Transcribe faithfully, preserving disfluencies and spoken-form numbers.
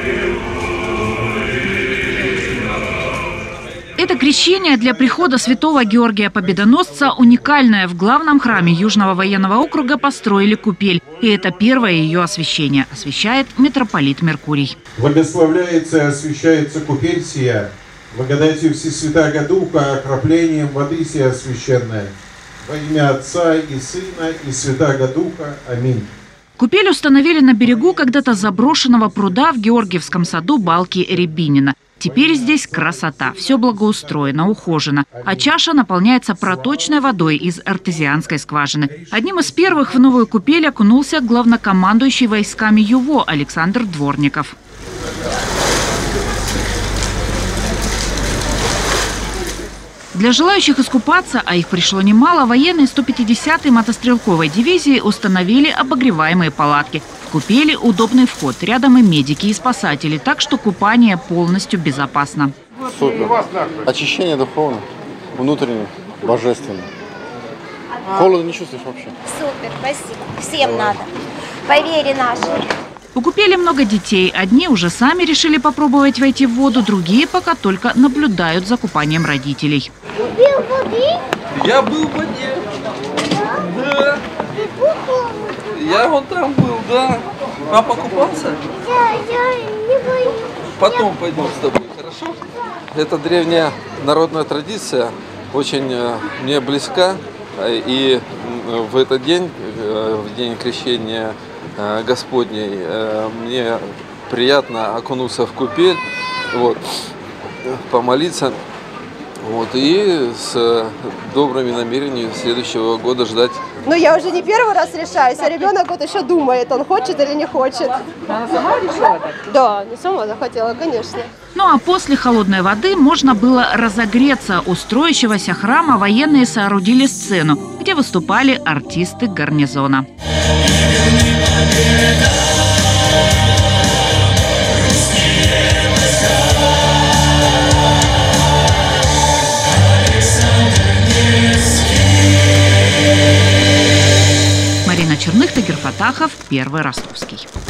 Это крещение для прихода святого Георгия Победоносца уникальное. В главном храме Южного военного округа построили купель. И это первое ее освящение. Освящает митрополит Меркурий. Благословляется и освящается купель сия, благодатью Всесвятаго Духа, окроплением воды сия священная. Во имя Отца и Сына и Святаго Духа. Аминь. Купель установили на берегу когда-то заброшенного пруда в Георгиевском саду Балки Рябинина. Теперь здесь красота, все благоустроено, ухожено. А чаша наполняется проточной водой из артезианской скважины. Одним из первых в новую купель окунулся главнокомандующий войсками ЮВО Александр Дворников. Для желающих искупаться, а их пришло немало, военные сто пятидесятой мотострелковой дивизии установили обогреваемые палатки. В купели удобный вход, рядом и медики, и спасатели, так что купание полностью безопасно. Супер. Очищение духовное, внутреннее, божественное. Холода не чувствуешь вообще? Супер, спасибо. Всем надо. По вере нашей. У купели много детей. Одни уже сами решили попробовать войти в воду, другие пока только наблюдают за купанием родителей. Ты был в воде? Я был в воде. Да. Ты был? Я вон там был, да. Папа купался? Я, я не боюсь. Потом пойдем с тобой, хорошо? Это древняя народная традиция, очень мне близка. И в этот день, в день крещения Господней, мне приятно окунуться в купель, вот, помолиться, вот, и с добрыми намерениями следующего года ждать. Ну, я уже не первый раз решаюсь, а ребенок вот еще думает, он хочет или не хочет. Она сама решила так? Да, не сама захотела, конечно. Ну а после холодной воды можно было разогреться. У строящегося храма военные соорудили сцену, где выступали артисты гарнизона. Марина Черных, Тагир Фатахов, Первый Ростовский.